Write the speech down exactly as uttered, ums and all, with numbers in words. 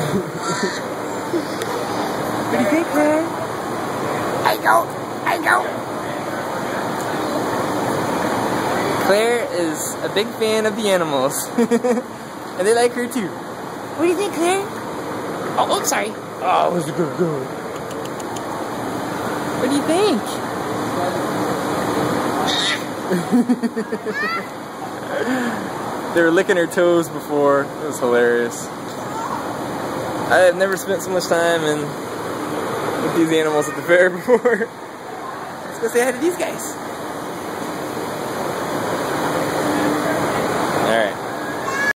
What do you think, Claire? I go, I go. Claire is a big fan of the animals, and they like her too. What do you think, Claire? Oh, oh sorry. Oh, it was a good girl. What do you think? They were licking her toes before. It was hilarious. I have never spent so much time in with these animals at the fair before. Let's go say hi to these guys.